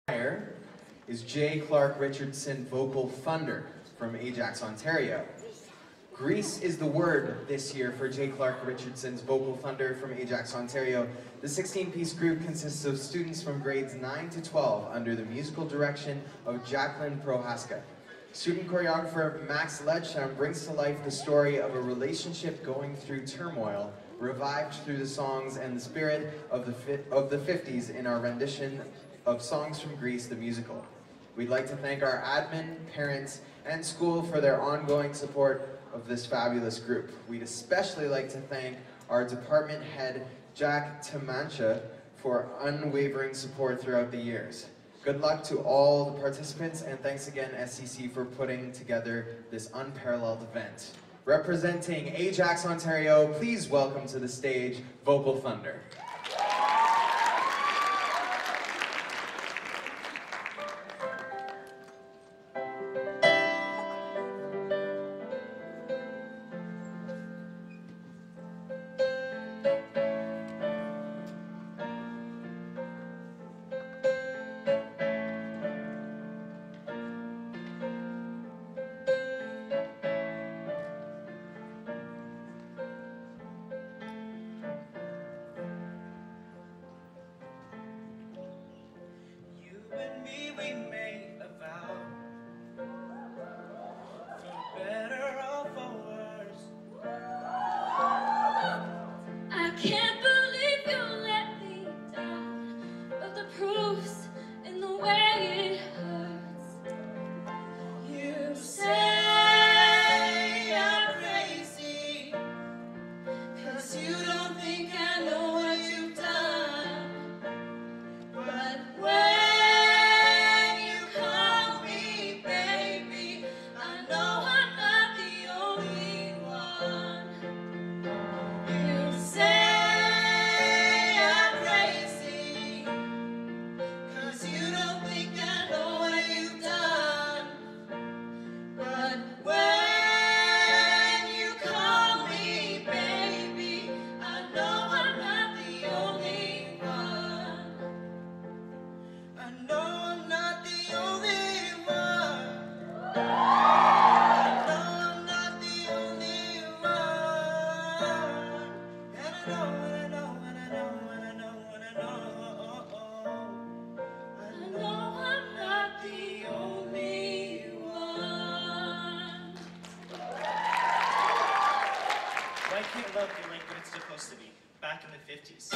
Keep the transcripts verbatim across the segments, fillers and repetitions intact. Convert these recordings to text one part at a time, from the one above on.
Here is J. Clarke Richardson, vocal thunder from Ajax, Ontario. Grease is the word this year for J. Clarke Richardson's vocal thunder from Ajax, Ontario. The sixteen-piece group consists of students from grades nine to twelve under the musical direction of Jacqueline Prohaska. Student choreographer Max Ledsham brings to life the story of a relationship going through turmoil, revived through the songs and the spirit of the, fi of the fifties in our rendition of Songs from Grease, the musical. We'd like to thank our admin, parents, and school for their ongoing support of this fabulous group. We'd especially like to thank our department head, Jack Tamancha, for unwavering support throughout the years. Good luck to all the participants, and thanks again, S C C, for putting together this unparalleled event. Representing Ajax, Ontario, please welcome to the stage, Vocal Thunder. Back in the fifties.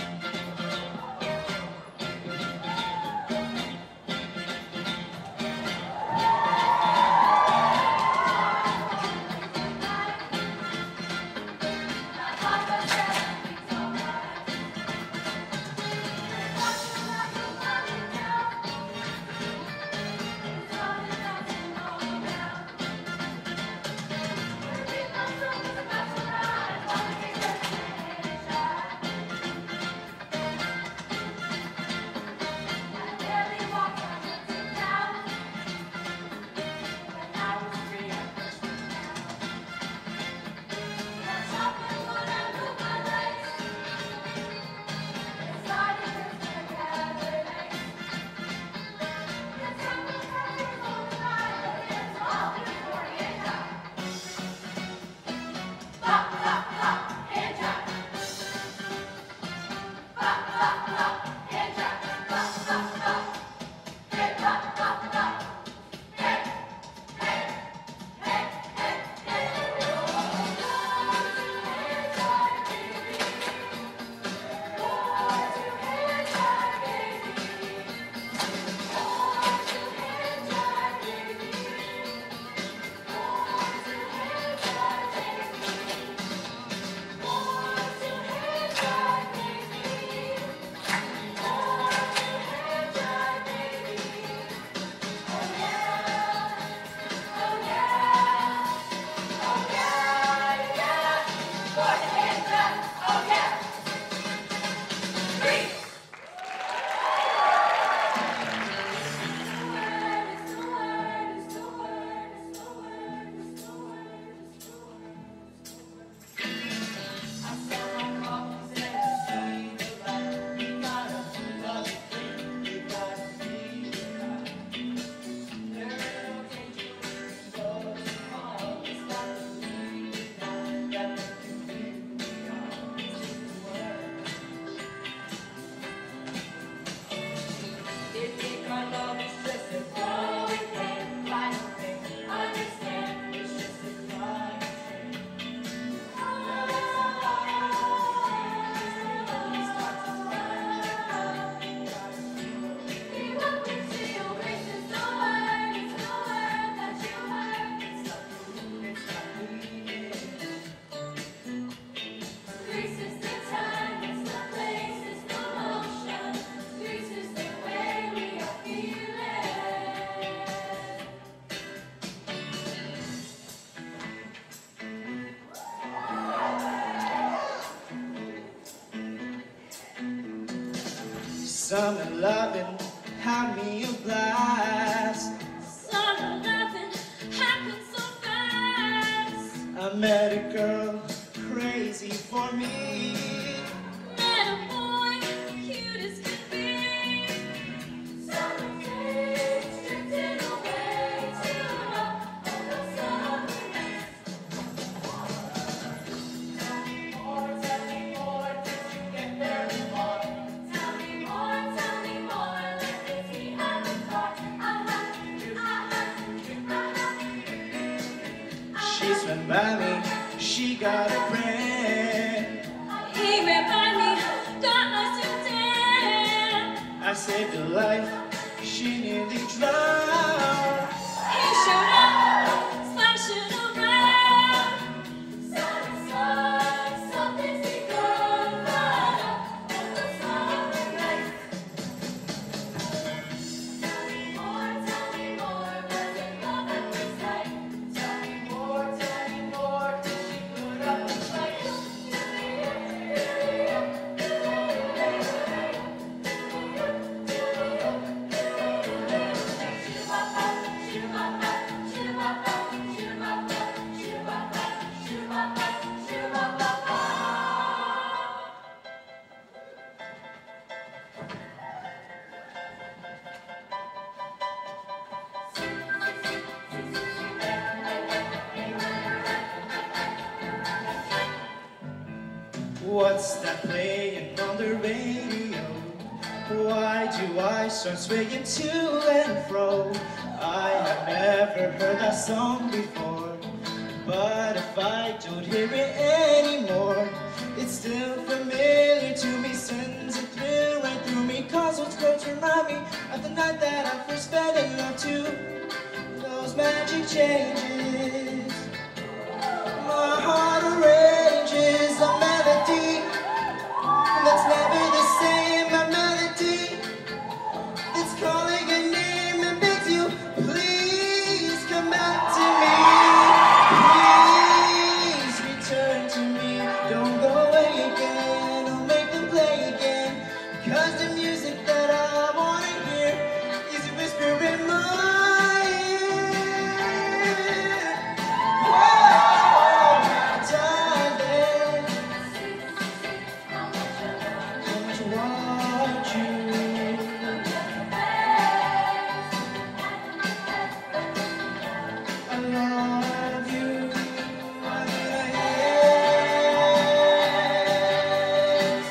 Summer loving had me a blast. Summer loving happened so fast. I met a girl crazy for me. Met a boy cute as could be. Summer days drifting away to love of the summer nights. Tell me more, tell me more, did you get there before? Tell me more, tell me more, let me see how the thought. Uh-huh, uh-huh, uh-huh. She swam by me, she got a friend. He ran by me, got lost in damn. I saved her life, she nearly drowned. He showed up, splashing around. Summer sun, something's begun, right up on the summer night. Tell me more, tell me more, was it love at first sight? Tell me more, tell me more, did she put up a fight? What's that playing on the radio? Why do I start swaying to and fro? I have never heard that song before, but if I don't hear it anymore, it's still familiar to me, sends a thrill right through me, cause those words remind me of the night that I first fell in love to those magic changes. My heart arranges a melody that's never the same, a melody that's calling your name and begs you, please come back to me. Please return to me, don't go away again, don't make them play again, cause the music that I wanna hear is a whisper in my ear. Whoa, darling, how much I want you. I love you. I need a yes.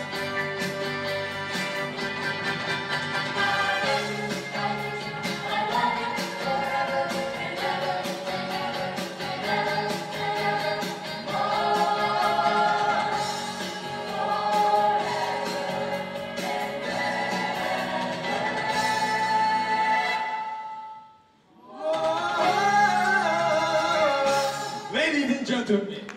Ladies and gentlemen,